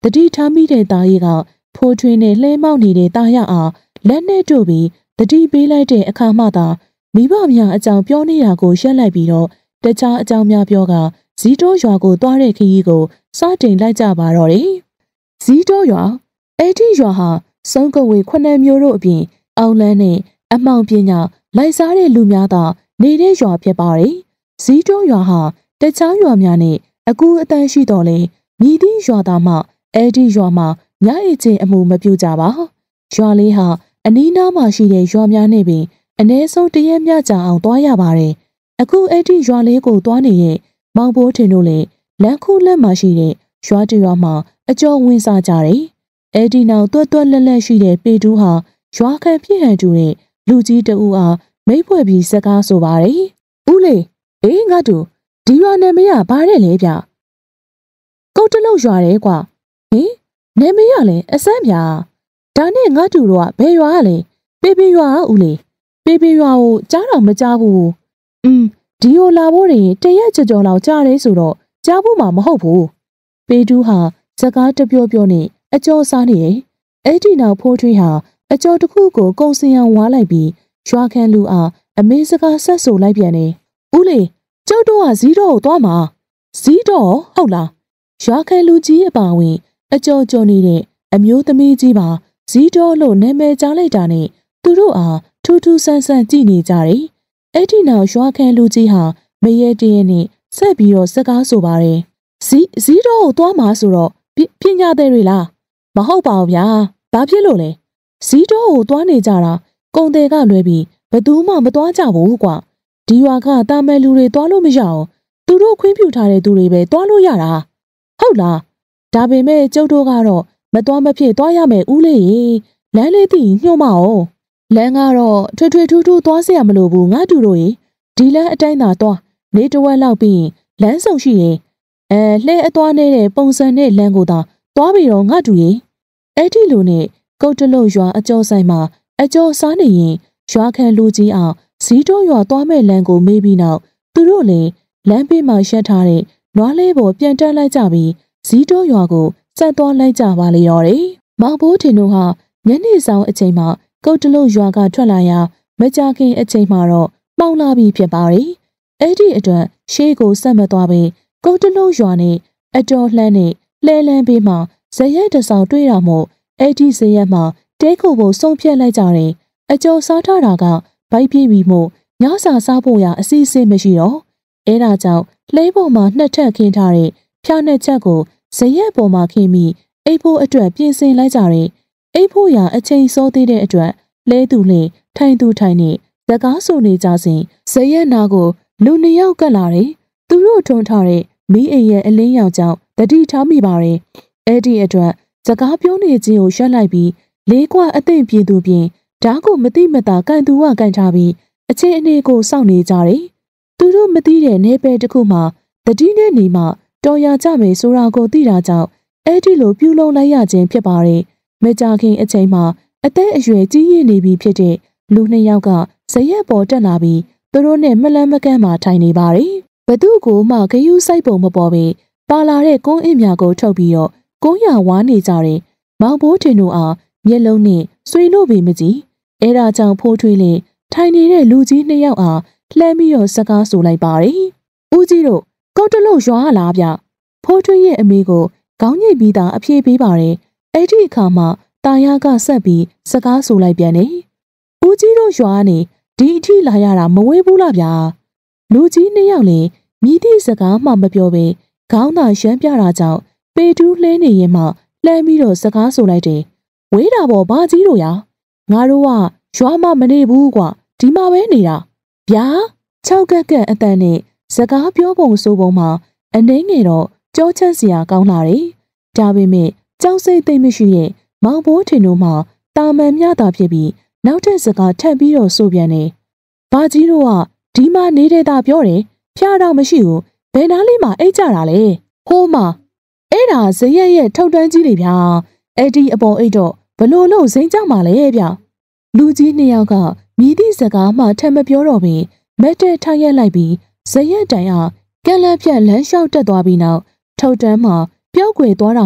S1: တိထားမိတဲ့သားကြီးကဖိုးထွင်းနဲ့လှဲမောက်နေတဲ့သားရအောင်လက်နဲ့တို့ပြီးတတိပေးလိုက်တဲ့အခါမှသာမိဘများအကြောင်းပြောနေတာကိုရှက်လိုက်ပြီးတော့တခြားအကြောင်းများပြောကဇီးတောရွာကိုသွားတဲ့ခရီးကိုစတင်လိုက်ကြပါတော့တယ်။ဇီးတောရွာအဲ့ဒီရွာဟာစုံကဝေခုနှစ်မျိုးတို့အပြင်အောင်လန်းနဲ့အမောင်ပညာလိုက်စားတဲ့လူများသာနေတဲ့ရွာဖြစ်ပါတယ်။ဇီးတောရွာဟာတခြားရွာများနဲ့အကူအတန်းရှိတော်လဲမြည်သည့်ရွာသားမှအဲ့ဒီရွာမှာညအိတ်ချင်းအမှုမပြုကြပါ။ရွာလေးဟာအနီးနားမှာရှိတဲ့ရွာများနဲ့ပင်အ ਨੇ ဆုံးတရက်မြကြာအောင်သွားရပါတယ်။အခုအဲ့ဒီရွာလေးကိုသွားနေတဲ့မောင်ဘိုးထင်တို့လေလမ်းခုလက်မှာရှိတဲ့ရွာတရွာမှာအကျော်ဝင်စားကြတယ်။အဲ့ဒီနောက်တွတ်တွတ်လက်လက်ရှိတဲ့ပေတူးဟာရွာခံပြည့်ဟန်တူတဲ့လူကြီးတဦးအားမိတ်ဖွဲ့ပြီးစကားဆိုပါတယ်။ဦးလေးအေးငါတို့ဒီရွာနာမည်ကဘာတဲ့လဲဗျ။ကုတ်တလုံးရွာတယ်ကွာ။ဟင်နာမည်ကလည်းအစမ်းပြာ။ဒါနဲ့ငါတို့တော့ဘယ်ရွာကလဲပေပေရွာဦးလေးပေပေရွာကိုကြားတော့မကြားဘူး။อืมဒီကိုလာဖို့ရင်တရက်ကြော်ကြော်လောက်ကြားတယ်ဆိုတော့ကြားဖို့မှမဟုတ်ဘူး။ပေတူးဟာစကားတပြောပြောနဲ့အကျော်စားနေတယ်။အဲ့ဒီနောက်ဖိုးထွေးဟာအကျော်တစ်ခုကိုကုံစင်အောင်ဝါလိုက်ပြီးရွာခံလူအားအမေစကားဆက်ဆိုလိုက်ပြန်တယ်။ဦးလေးကျုပ်တို့ကဇီးတော့ကိုသွားမှာဇီးတော့ဟုတ်လားရွာခံလူကြီးအပါဝင်အကျော်ကျော်နေတဲ့အမျိုးသမီးကြီးပါဇီးတော့လို့နာမည်ကြားလိုက်တာနဲ့သူတို့အားထူးထူးဆန်းဆန်းကြည့်နေကြတယ်။အဲ့ဒီနောက်ရွာခံလူကြီးဟာမရဲတရဲနဲ့ဆက်ပြီးတော့စကားဆိုပါတယ်။ဇီးဇီးတော့ကိုသွားမှာဆိုတော့ပညာသည်တွေလားမဟုတ်ပါဘူးဗျာဘာဖြစ်လို့လဲဇီးတော့ကိုသွားနေကြတာကုံတယ်ကလွဲပြီးဘသူမှမသွားကြဘူးကွာဒီရွာကတာမန်လူတွေသွားလို့မရအောင်သူတို့ခွင့်ပြုထားတဲ့သူတွေပဲသွားလို့ရတာဟုတ်လားဒါပေမဲ့ကျုပ်တို့ကတော့မသွားမဖြစ်သွားရမယ်ဦးလေးရေလမ်းလေးသိညှို့မအောင်လမ်းကတော့ထွေထွေထူးထူးသွားเสียမလို့ဘူးငါတူတို့ရေဒီလမ်းအတိုင်းသာသွားနေတဝက်လောက်ပြီးလမ်းဆောင်ရှိရင်အဲလှဲအသွားနေတဲ့ပုံစံနဲ့လမ်းကိုသာသွားပြီးတော့ငါတူရေအဲ့ဒီလိုနဲ့ကုတ်တလုံးရွာအကျော်ဆိုင်မှာအကျော်စားနေရင်ရွာခံလူကြီးအောင်ဇီးတောရွာသွားမဲ့လမ်းကိုမေးပြီးနောက်သူတို့လည်းလမ်းဘေးမှာရှက်ထားတဲ့နွားလေးပေါ်ပြန်တက်လိုက်ကြပြီးဇီးတောရွာကိုဆက်သွားလိုက်ကြပါလေတော့တယ်။မောင်ဘိုးထင်တို့ဟာညနေဆောင်အချိန်မှာကုတ်တလုံးရွာကထွက်လာရာမကြခင်အချိန်မှာတော့မှောင်လာပြီးဖြစ်ပါတယ်။အဲ့ဒီအတွက်ရှေးကိုဆက်မသွားပဲကုတ်တလုံးရွာနဲ့အတော်လှမ်းနဲ့လှဲလန်းဘေးမှာဇရက်တဆောင်တွေ့တာမို့အဲ့ဒီဇရက်မှာတဲခုကိုဆုံးဖြတ်လိုက်ကြတယ်။အကျော်စားထားတာကဗိုက်ပြေးပြီးမို့ညစာစားဖို့ရအစီအစဉ်မရှိတော့အဲဒါကြောင့်လှဲပေါ်မှာနှစ်ထပ်ခင်းထားတဲ့ဖြာနှစ်ချက်ကိုဇရက်ပေါ်မှာခင်းပြီးအိပ်ဖို့အတွက်ပြင်ဆင်လိုက်ကြတယ်။အိပ်ဖို့ရအချိန်စောသေးတဲ့အတွက်လဲသူလဲထိုင်သူထိုင်နေစကားဆိုနေကြစဉ်ဇရက်နာကိုလူနှစ်ယောက်ကပ်လာတယ်။သူတို့ထုံထားတဲ့မီးအိမ်ရဲ့အလင်းရောင်ကြောင့်တတိထားမိပါတယ်။အဲ့ဒီအတွက်စကားပြောနေခြင်းကိုရှက်လိုက်ပြီးလေးကွာအသိပြေသူပြင်ဓာတ်ကိုမတိမတာကန်သူကကန်ထားပြီးအချင်းအနေကိုစောင့်နေကြတယ်။သူတို့မသိတဲ့နေပယ်တစ်ခုမှတတိနဲ့နေမှတော်ရကြမယ်ဆိုတာကိုသိတာကြောင့်အဲ့ဒီလိုပြုလုပ်လိုက်ရခြင်းဖြစ်ပါတယ်။မကြခင်အချိန်မှာအသက်အရွယ်ကြီးရင့်နေပြီဖြစ်တဲ့လူနှစ်ယောက်ကဇရက်ပေါ်တက်လာပြီးသူတို့နဲ့မလန်းမကန့်မှထိုင်နေပါတယ်။ဘသူကိုမှဂယုစိုက်ပုံမပေါ်ပဲပါလာတဲ့ကုန်းအင်းများကိုထုတ်ပြီးတော့ကုန်းရဝါနေကြတယ်။မောင်ဘိုးထင်တို့အားမျက်လုံးနဲ့ဆွေလို့ပေမကြည့်အဲဒါကြောင့်ဖိုးထွေးလေးထိုင်နေတဲ့လူကြီးနှစ်ယောက်အားလှမ်းပြီးတော့စကားဆိုလိုက်ပါတယ်။ဦးကြီးတို့ကုတ်တလုံးရွာလာဗျ။ဖိုးထွေးရဲ့အမေကိုခေါင်းညိတ်ပြီးသားအပြေးပေးပါတယ်။အဲ့ဒီအခါမှာတာယာကဆက်ပြီးစကားဆိုလိုက်ပြန်တယ်။ဦးကြီးတို့ရွာနေဒီအထိလာရတာမဝေးဘူးလားဗျာ။လူကြီးနှစ်ယောက်လည်းမြည်သည့်စကားမှမပြောဘဲခေါင်းသာရှမ်းပြတာကြောင့်ပေတူးလှဲနေရင်မှလှမ်းပြီးတော့စကားဆိုလိုက်တယ်။ဝေးတာပေါ့ဘာကြီးတို့ရငါတို့ကရွာမမနေဘူးကွာဒီမှာပဲနေတာဗျာ၆ကက်ကက်အတန်နဲ့စကားပြောပုံဆိုပုံမှာအနှင်းငယ်တော့ကြောချမ်းစရာကောင်းလာတယ်။ဒါပေမဲ့ကြောက်စိတ်သိမ့်မရှိရဲ့မောင်ဘိုးထင်တို့မှတာမန်မြတာဖြစ်ပြီးနောက်ထပ်စကားထပ်ပြီးတော့ဆိုပြန်တယ်။ဘာကြီးတို့ကဒီမှာနေတဲ့တာပြောတယ်ဖျားတော့မရှိဘူးဘယ်နားလေးမှာအိတ်ကြတာလဲဟိုးမအဲ့ဒါဇရက်ရဲ့ထောက်တန်းကြီးလေဗျာအဲ့ဒီအပေါ်အိတ်တော့ဘလို့လို့စိမ့်ကြမှာလဲဗျလူကြီးနှစ်ယောက်ကမြည်သည့်စကားမှထပ်မပြောတော့ဘဲမက်တဲ့ထိုင်ရက်လိုက်ပြီးဇရက်တိုင်အားကက်လက်ဖြတ်လမ်းလျှောက်တက်သွားပြီးနောက်ထောက်တန်းမှာပျောက်ကွယ်သွားတာမို့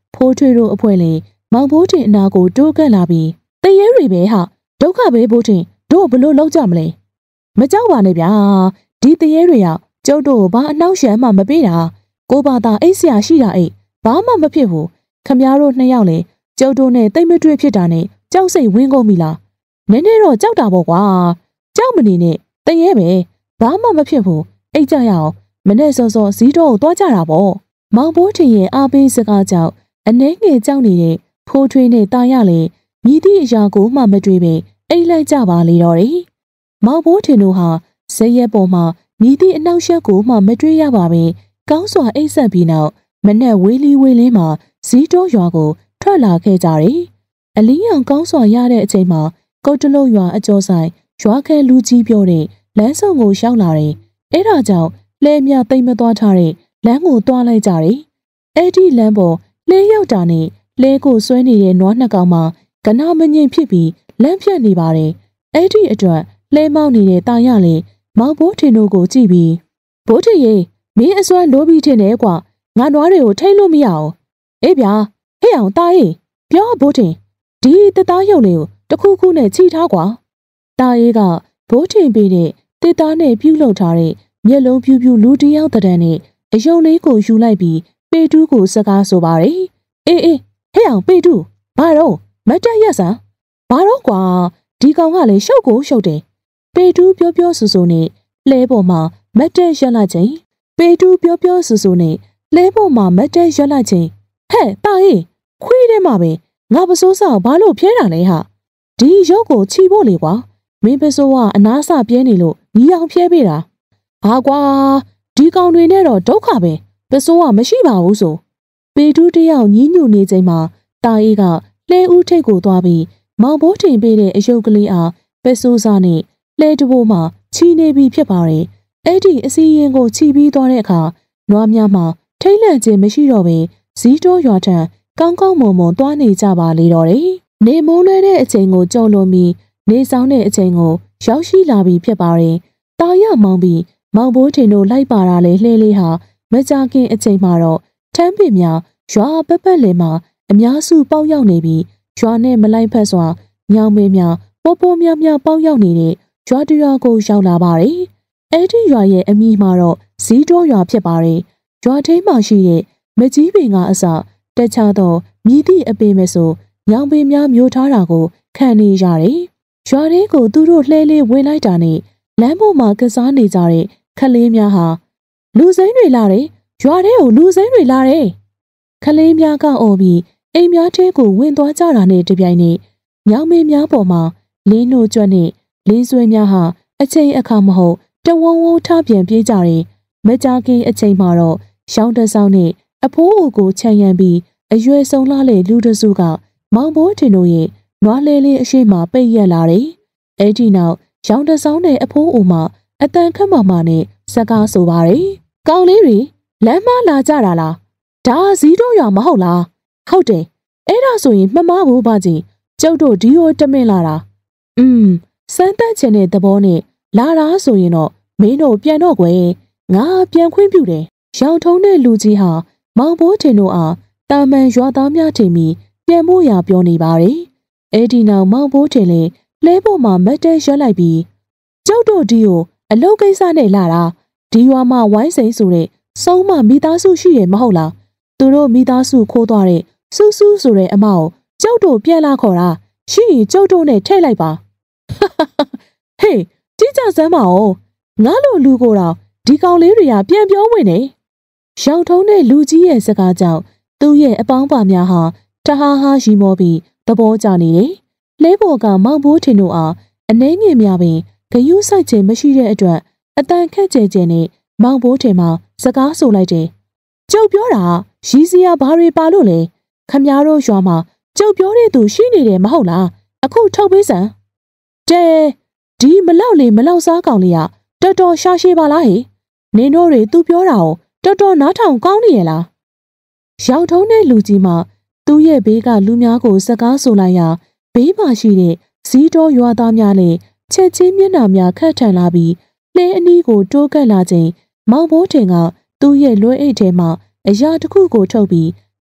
S1: ဖိုးထွေးတို့အဖွဲ့လေမောင်ဘိုးထင်အနာကိုတိုးကပ်လာပြီးတရေတွေပဲဟာဒုက္ခပဲဘိုးထင်တို့ဘလို့လောက်ကြမလဲမကြောက်ပါနဲ့ဗျာဒီတရေတွေရောက်ကျုပ်တို့ဘာအနှောက်ယှက်မှမပေးတာကိုဘာသာအိတ်ဆရာရှိတာအိတ်ဘာမှမဖြစ်ဘူးခမည်းတော်နှစ်ယောက်လေကျုပ်တို့နဲ့တိတ်မတွေ့ဖြစ်တာနဲ့ကြောက်စိတ်ဝင်းကုန်ပြီလားနည်းနည်းတော့ကြောက်တာပေါ့ကွာကြောက်မနေနဲ့တရေပဲဘာမှမဖြစ်ဘူးအိတ်ကြရအောင်မနဲ့စောစောဇီးတော်ကိုသွားကြတာပေါ့မောင်ဘိုးထင်ရဲ့အားပေးစကားကြောင့်အနှဲငယ်ကြောက်နေတဲ့ဖိုးထွေးနဲ့တာရလေမြည်သည့်အရာကိုမှမတွေ့ပဲအိတ်လိုက်ကြပါလေတော့တယ်မောင်ဘိုးထင်တို့ဟာဇက်ရက်ပေါ်မှာမြည်သည့်အနှောက်ယှက်ကိုမှမတွေ့ရပါပဲကောင်းစွာအိတ်ဆက်ပြီးနောက်မနဲ့ဝေးလီဝေးလင်းမှာဇီးတော်ရွာကိုထွက်လာခဲ့ကြတယ်အလင်းရောင်ကောင်းစွာရတဲ့အချိန်မှာကုတ်တလုံးရွာအကျော်ဆိုင်ရွာခဲလူကြီးပြောတဲ့လမ်းဆောင်ကိုရောက်လာတယ်အဲဒါကြောင့်လဲမြသိမ့်မသွားထားတဲ့လမ်းကိုတွားလိုက်ကြတယ်အဲ့ဒီလမ်းပေါ်လဲရောက်တာနဲ့လဲကိုဆွဲနေတဲ့နွားနှစ်ကောင်မှကနာမငိမ့်ဖြစ်ပြီးလမ်းဖြတ်နေပါတယ်အဲ့ဒီအတွက်လဲမောက်နေတဲ့တာရလေမောင်ဘိုးထင်တို့ကိုကြည့်ပြီးဘိုးထင်ရေမင်းအစွမ်းလိုပြီးထင်တယ်ကွာငါနွားတွေကိုထိတ်လို့မရအောင်အေးဗျာဟဲ့အောင်တားရေပြောဘိုးထင်ဒီတသားရုပ်လေးကိုတခုခုနဲ့ချိထားကွာတာရေးကဘိုးထင်ပေးတဲ့တစ်သားနဲ့ပြုတ်လောက်ထားတဲ့မျက်လုံးပြူးပြူးလူတယောက်တည်းနဲ့အယုံလေးကိုယူလိုက်ပြီးပေတူးကိုစကားဆိုပါတယ်အေးအေးဟဲ့အောင်ပေတူးဘာတော့မတက်ရက်စမ်းဘာတော့ကွာဒီကောင်ကလည်းရှုပ်ကိုရှုပ်တယ်ပေတူးပြောပြောဆူဆူနဲ့လဲပေါ်မှာမတ်တက်ရက်လိုက်ချင်းပေတူးပြောပြောဆူဆူနဲ့လဲပေါ်မှာမတ်တက်ရက်လိုက်ချင်းဟဲ့တာဟေးခွေးထဲမှာပဲငါပစိုးစောက်ဘာလို့ဖျဲတာလဲဟာဒီရုပ်ကိုချီဖို့လေကွာမင်းပစိုးကအနားဆပြဲနေလို့ညီအောင်ဖျဲပေးတာဟာကွာဒီကောင်တွေနဲ့တော့ဒုက္ခပဲပစိုးကမရှိပါဘူးဆိုပေတူးတယောက်ညှိညူနေချိန်မှာတာအေးကလဲဦးထိတ်ကိုသွားပြီးမောင်ဘိုးထင်ပေးတဲ့အယုတ်ကလေးအားပစိုးစားနဲ့လဲတဘိုးမှချီနေပြီးဖြစ်ပါတယ်အဲ့ဒီအစီရင်ကိုချီပြီးသွားတဲ့အခါနွားများမှာထိတ်လန့်ခြင်းမရှိတော့ပဲဇီးတော်ရွာထံကောင်းကောင်းမွန်မွန်သွားနေကြပါလေတော့တယ်နေမိုးလွဲတဲ့အချိန်ကိုကြော်လွန်ပြီးနေဆောင်တဲ့အချိန်ကိုရောက်ရှိလာပြီးဖြစ်ပါတယ်တာရမောင်ပြီးမောင်ဘိုးထင်တို့လိုက်ပါတာလေလှဲလေးဟာမကြခင်အချိန်မှာတော့ထမ်းပင်များရွာပက်ပက်လင်မှာအများစုပေါက်ရောက်နေပြီးရွာနဲ့မလိုက်ဖက်စွာညောင်မေးများပိုးပိုးများများပေါက်ရောက်နေတဲ့ရွာတရွာကိုရောက်လာပါတယ်အဲ့ဒီရွာရဲ့အမည်မှာတော့ဇီးတော်ရွာဖြစ်ပါတယ်ရွာထဲမှာရှိတဲ့မကြီးပင်ကအစတက်ချသောမြည်သည့်အပင်မဲ့ဆိုညောင်ပင်များမျိုးထားတာကိုခံနေရတယ်ရွာလေးကိုသူတို့လှဲလေးဝင်လိုက်တာနဲ့လမ်းပေါ်မှာကစားနေကြတဲ့ခလေးများဟာလူစိမ်းတွေလာတယ်ရွာထဲကိုလူစိမ်းတွေလာတယ်ခလေးများကအော်ပြီးအိမ်များထဲကိုဝင်သွားကြတာနဲ့တပြိုင်နက်ညောင်မင်းများပေါ်မှာလင်းနိုးကျွတ်နဲ့လင်းဆွဲများဟာအချိန်အခါမဟုတ်တဝုံဝုံထပြန်ပြေးကြတယ်မကြခင်အချိန်မှာတော့ရှောင်းတဆောင်းနဲ့အဖိုးအိုကိုခြံရံပြီးအရွယ်ဆုံးလာတဲ့လူတစုကမောင်ဘိုးထင်တို့ရဲ့နွားလဲလေးအရှိမပိတ်ရက်လာတယ်အဲ့ဒီနောက်ရောင်တဆောင်းနဲ့အဖိုးအိုမှအတန်ခတ်မှမှနဲ့စကားဆိုပါတယ်။ကောင်းလေးတွေလမ်းမလာကြတာလား။ဒါဇီးတို့ရွာမဟုတ်လား။ဟုတ်တယ်။အဲ့ဒါဆိုရင်မှမဘူးပါကြီး။ကျုပ်တို့ဒီကိုတမင်လာတာ။อืมစမ်းသပ်ချင်တဲ့သဘောနဲ့လာတာဆိုရင်တော့မင်းတို့ပြန်တော့ကွယ်။ငါပြန်ခွင့်ပြုတယ်။ရောင်ထုံးတဲ့လူကြီးဟာမောင်ဘိုးထင်တို့အားတာမန်ရွာသားများထင်ပြီးပြန်ဖို့ရာပြောနေပါတယ်။အဲ့ဒီနောက်မောင်ဘိုးထင်လေလဲပေါ်မှာမတ်တဲရွက်လိုက်ပြီးကျုပ်တို့ဒီကိုအလုပ်ကိစ္စနဲ့လာတာဒီရွာမှာဝိုင်းစိန်ဆိုတဲ့စုံးမမိသားစုရှိရမဟုတ်လားသူတို့မိသားစုခိုးသွားတဲ့စူးစူးဆိုတဲ့အမကိုကျုပ်တို့ပြန်လာခေါ်တာရှိရင်ကျုပ်တို့နဲ့ထည့်လိုက်ပါဟေးကြည့်ကြစမ်းပါဦးငါလိုလူကိုတော့ဒီကောင်လေးတွေကပြန်ပြောဝင်နေရောင်ထုံးတဲ့လူကြီးရဲ့စကားကြောင့်သူ့ရဲ့အပေါင်းပါများဟာတဟားဟားရီမောပြီးသဘောကျနေတယ်လဲပေါ်ကမောင်ဘိုးထင်တို့အားအနှဲငယ်များပင်ဂယုဆိုင်ခြင်းမရှိတဲ့အတွက်အတန်ခက်ကြဲကြဲနဲ့မောင်ဘိုးထင်မှစကားဆိုလိုက်တယ်။ကျုပ်ပြောတာရီစရာဘာတွေပါလို့လဲခမည်းတော်ရွာမှာကျုပ်ပြောတဲ့သူရှိနေတယ်မဟုတ်လားအခုထုတ်ပေးစမ်းတဲဒီမလောက်လေမလောက်စားကောင်လေးကတော်တော်ရှာရှည်ပါလားဟေနင်တို့တွေသူပြောတာကိုတော်တော်နားထောင်ကောင်းနေရလားရောင်ထုံးတဲ့လူကြီးမှသူ့ရဲ့ဘေးကလူများကိုစကားဆိုလိုက်ရာဘေးမှာရှိတဲ့ဇီးတော်ရွာသားများလည်းချက်ချင်းမျက်နှာများခတ်ထန်လာပြီးလဲအနီးကိုတိုးကပ်လာချိန်မောင်ဘိုးထင်ကသူ့ရဲ့လွှဲအိတ်ထဲမှာအရာတစ်ခုကိုထုတ်ပြီး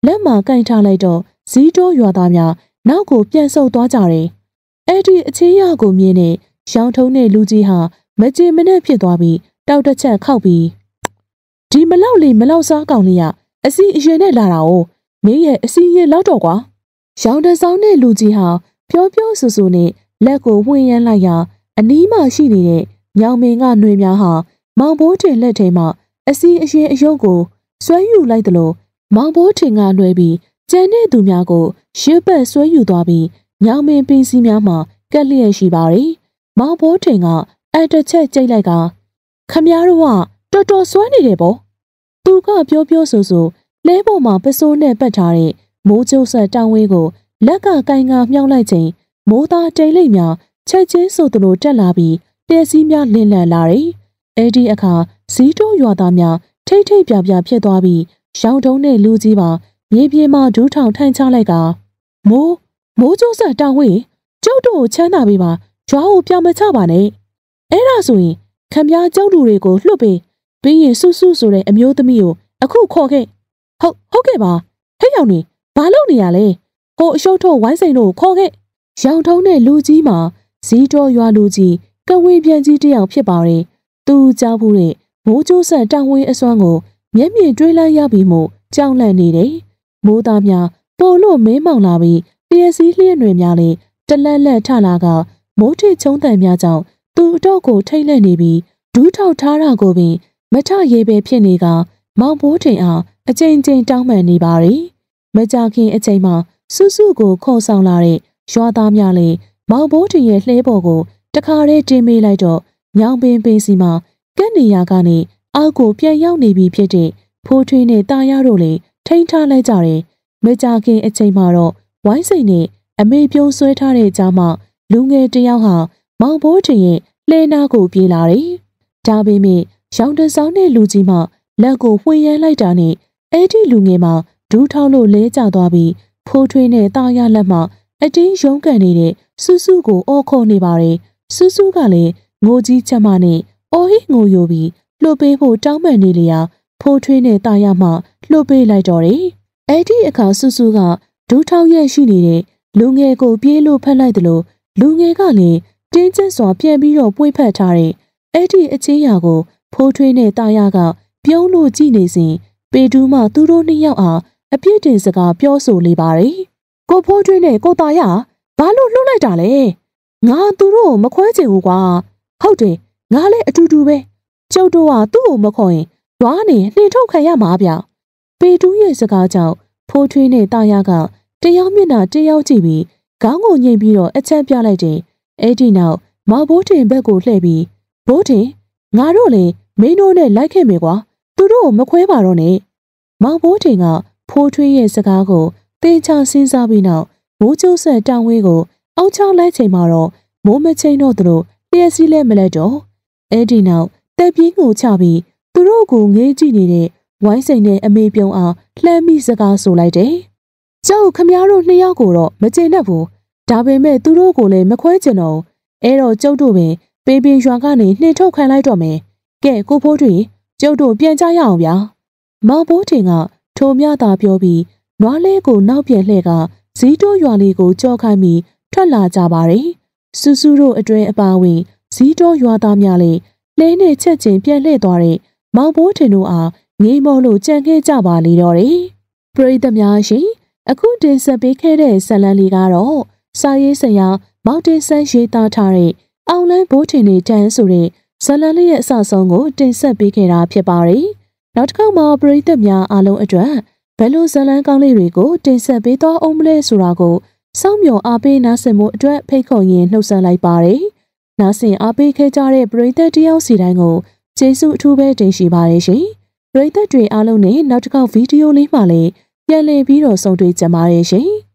S1: လက်မှာကင်ထားလိုက်တော့ဇီးတိုးရွာသားများနောက်ကိုပြန်ဆုတ်သွားကြတယ်။အဲ့ဒီအချင်းရကိုမြင်နေရောင်ထုံးတဲ့လူကြီးဟာမကြင်မနဲ့ဖြစ်သွားပြီးတောက်တစ်ချက်ခောက်ပြီးဒီမလောက်လေးမလောက်စားကောင်လေးကအစီအရင်နဲ့လာတာ哦မင်းရဲ့အစီရင်လောက်တော့ကွာရောင်တဆောင်တဲ့လူကြီးဟာပြောပြောဆူဆူနဲ့လက်ကိုဝှင်းရမ်းလိုက်ရာအနီးမှရှိနေတဲ့ညောင်မင်းကຫນွေများဟာမောင်ဘိုးတင်လက်ထဲမှာအစီအရင်အယုတ်ကိုဆွဲယူလိုက်သလိုမောင်ဘိုးတင်ကနှွဲပြီးကျန်တဲ့သူများကိုရှစ်ပတ်ဆွဲယူသွားပြီးညောင်မင်းပင်စီများမှာကက်လျက်ရှိပါတယ်။မောင်ဘိုးတင်ကအတစ်ချက်ကြိတ်လိုက်ကခမည်းတော်ကတော်တော်ဆွဲနေတယ်ပေါ့။သူကပြောပြောဆိုဆိုလဲပေါ်မှာပစိုးနဲ့ပတ်ထားတဲ့မိုးကျုပ်ဆက်တောင်းဝင်းကိုလက်ကကိုင်ကမြှောက်လိုက်ချိန်မိုးသားတိမ်လိပ်များချက်ချင်းဆိုသလိုတက်လာပြီးတည့်စည်းများလင်းလန့်လာတယ်။အဲဒီအခါဇီးတိုးရွာသားများထိတ်ထိတ်ပြပြဖြစ်သွားပြီးရောင်တုံးနဲ့လူကြီးပါမြေပြင်မှာဒူးထောင်ထိုင်ချလိုက်ကမိုးမိုးကျိုးဆက်တောင်းဝင်းကျုပ်တို့ကိုချမ်းသာပေးပါရွာကိုပြောင်းမချပါနဲ့အဲ့ဒါဆိုရင်ခမည်းကျုပ်လူတွေကိုလှုပ်ပေးပြီးရင်စုစုဆိုတဲ့အမျိုးသမီးကိုအခုခေါ်ခဲ့ဟုတ်ဟုတ်ကဲ့ပါဟဲ့ရောက်နေဘာလုပ်နေရလဲဟိုအရှုပ်ထုတ်ဝိုင်းစိန်တို့ခေါ်ခဲ့ရောင်ထုံးတဲ့လူကြီးမှာဇီးတော်ရွာလူကြီးကဝင်းပြန်ကြီးတယောက်ဖြစ်ပါတယ်သူကြောက်ဖို့တဲ့မိုးကျိုးဆက်တောင်းဝင်းအစွမ်းကိုမျက်မြင်တွေးလိုက်ရပြီးမှကြောက်လန့်နေတယ်မိုးသားများပိုလို့မင်းမောင်လာပြီးလျက်စီးလျက်တွေများလေတလက်လက်ထလာကမိုးထချုံတန်များကြောင့်သူ့အတော့ကိုထိတ်လန့်နေပြီးဒူးထောက်ထားတာကိုပင်မထရေးပဲဖြစ်နေကမောင်ဘိုးတင်အားအကြိမ်ကြိမ်တောင်းပန်နေပါရီမကြခင်အချိန်မှာစုစုကိုခေါ်ဆောင်လာတဲ့ရွာသားများလေမောင်ဘိုးတင်ရဲ့လှဲပေါ်ကိုတခါတည်းတင်မေးလိုက်တော့ညောင်ပင်ပင်စီမှာကက်နေရကနေအောက်ကိုပြန်ရောက်နေပြီဖြစ်တဲ့ဖိုးထွေးနဲ့တာရတို့လေထိန်းထားလိုက်ကြတယ်မကြခင်အချိန်မှာတော့ဝိုင်းစိန်နဲ့အမေပြုံးဆွဲထားတဲ့ကြားမှာလူငယ်တယောက်ဟာမောင်ဘိုးတင်ရဲ့လှဲနာကိုပြေးလာတယ်ဒါပေမဲ့ရောင်တဆောင်တဲ့လူကြီးမှလက်ကိုဝှေ့ရမ်းလိုက်တာနဲ့အဲ့ဒီလူငယ်မှာဒူးထောက်လို့လဲကျသွားပြီးဖိုးထွေးနဲ့တာရလက်မှအတင်းရုံးကန်နေတဲ့စုစုကိုအော်ခေါ်နေပါတယ်စုစုကလည်းငိုကြီးချက်မနဲ့အော်ဟိငိုယိုပြီးလှုပ်ပေးဖို့တောင်းပန်နေလေရာဖိုးထွေးနဲ့တာရမှလှုပ်ပေးလိုက်တော့တယ်အဲ့ဒီအခါစုစုကဒူးထောက်ရဲ့ရှိနေတဲ့လူငယ်ကိုပြေးလို့ဖက်လိုက်တယ်လို့လူငယ်ကလည်းတင်းကျပ်စွာပြန်ပြီးတော့ပွေ့ဖက်ထားတဲ့အဲ့ဒီအချင်းရာကိုဖိုးထွေးနဲ့တာရကပြုံးလို့ကြည့်နေစဉ်ပေတူးမှသူတို့နှစ်ယောက်အားအပြစ်တင်စကားပြောဆိုလေပါတယ်ကိုဖိုးထွေးနဲ့ကိုတာရဘာလို့လှုပ်လိုက်တာလဲငါသူတို့ကိုမခွဲချင်ဘူးကွာဟုတ်တယ်ငါလည်းအတူတူပဲကျုပ်တို့ကသူ့ကိုမခေါ်ရင်ရွာနေနှင်ထုတ်ခံရမှာဗျပေတူးရဲ့စကားကြောင့်ဖိုးထွေးနဲ့တာရကတယောက်မျက်နှာတယောက်ကြည့်ပြီးခေါင်းကိုညှိပြီးတော့အချက်ပြလိုက်တယ်အဲ့ဒီနောက်မောင်ဘိုးတင်ဘက်ကိုလှည့်ပြီးဘိုးတင်ငါတို့လည်းမင်းတို့နဲ့လိုက်ခဲ့မယ်ကွာသူတို့ကိုမခွဲပါတော့နဲ့မောင်ဘိုးတင်ကဖိုးထွေးရဲ့စကားကိုသေချာစဉ်းစားပြီးနောက်မိုးကျိုးဆက်တောင်ဝင်းကိုအောက်ချလိုက်ချိန်မှာတော့မိုးမချိန်တော့သူတို့လျှက်စီးလဲမလဲတော့အဲ့ဒီနောက်တက်ပြင်းကိုချပြီးသူတို့ကိုငေးကြည့်နေတဲ့ဝိုင်းစိန်နဲ့အမေပြုံးအောင်လှမ်းပြီးစကားဆိုလိုက်တယ်ကျုပ်ခမည်းတော်နှစ်ယောက်ကိုတော့မကျေနပ်ဘူးဒါပေမဲ့သူတို့ကိုလည်းမခွဲချင်တော့အဲ့တော့ကျုပ်တို့ပင်ပေပင်ရွာကနေနှင်ထုတ်ခံလိုက်တော့မယ်ကဲကိုဖိုးထွေးကျုပ်တို့ပြန်ကြရအောင်ဗျာမောင်ဘိုးတင်ကထိုမြသာပြောပြီးနွားလေးကိုနောက်ပြန်လှည့်ကဇီးတိုးရွာလေးကိုကြောက်ခိုင်းပြီးထွက်လာကြပါတယ်စူးစူးတို့အတွင်းအပါဝင်ဇီးတိုးရွာသားများလည်းလဲနဲ့ချက်ချင်းပြန်လှည့်သွားတဲ့မောင်ဘိုးတင်တို့အားငေးမောလို့ကြံခဲ့ကြပါလေတော့တယ်ပရိသတ်များရှင်အခုတင်ဆက်ပေးခဲ့တဲ့ဇာတ်လမ်းလေးကတော့စာရေးဆရာမောင်တင်ဆန်းရေးသားထားတဲ့အောင်လန်းဘိုးတင်နေတန်းဆိုတဲ့ဇာတ်လမ်းလေးရဲ့အစဆုံးကိုတင်ဆက်ပေးခဲ့တာဖြစ်ပါတယ်နောက်တစ်ခေါက်မှာပရိသတ်များအားလုံးအတွက်ဘယ်လိုဇာတ်လမ်းကောင်းလေးတွေကိုတင်ဆက်ပေးသွားအောင်မလဲဆိုတာကိုစောင့်မျှော်အားပေးနားဆင်မှုအတွက်ဖိတ်ခေါ်ရင်းနှုတ်ဆက်လိုက်ပါတယ်နားဆင်အားပေးခဲ့ကြတဲ့ပရိသတ်တယောက်စီတိုင်းကိုကျေးဇူးအထူးပဲတင်ရှိပါတယ်ရှင်ပရိသတ်တွေအားလုံးနဲ့နောက်တစ်ခေါက်ဗီဒီယိုလေးမှာလည်းပြန်လည်ပြီးတော့ဆုံတွေ့ကြပါရစေရှင်